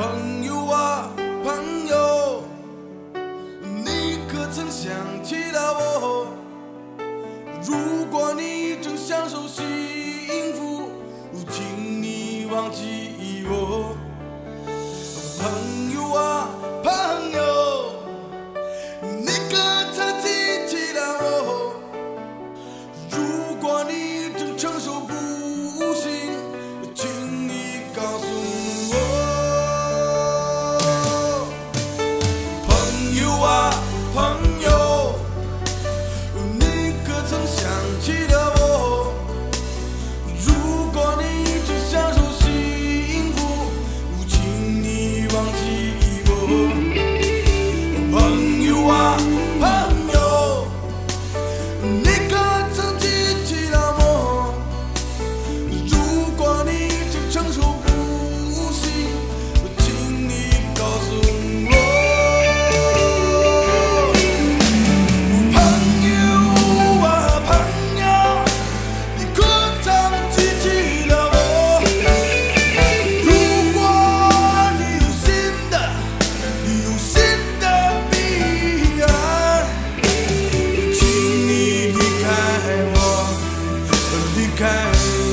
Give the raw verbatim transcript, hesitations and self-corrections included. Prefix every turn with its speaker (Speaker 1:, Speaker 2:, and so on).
Speaker 1: 朋友啊，朋友，你可曾想起了我？如果你正享受幸福，请你忘记我。朋友啊，朋友，你可曾记起了我？如果你正承受不幸，请你告诉我。朋友啊，朋友，你可曾想起了我？如果你正享受幸福，请你忘记我。朋友啊，朋友，你可曾记起了我？如果你正承受不幸，请你告诉我。朋友啊，朋友，你可曾记起了我？如果你有新的，你有新的彼岸，请你离开我，离开我。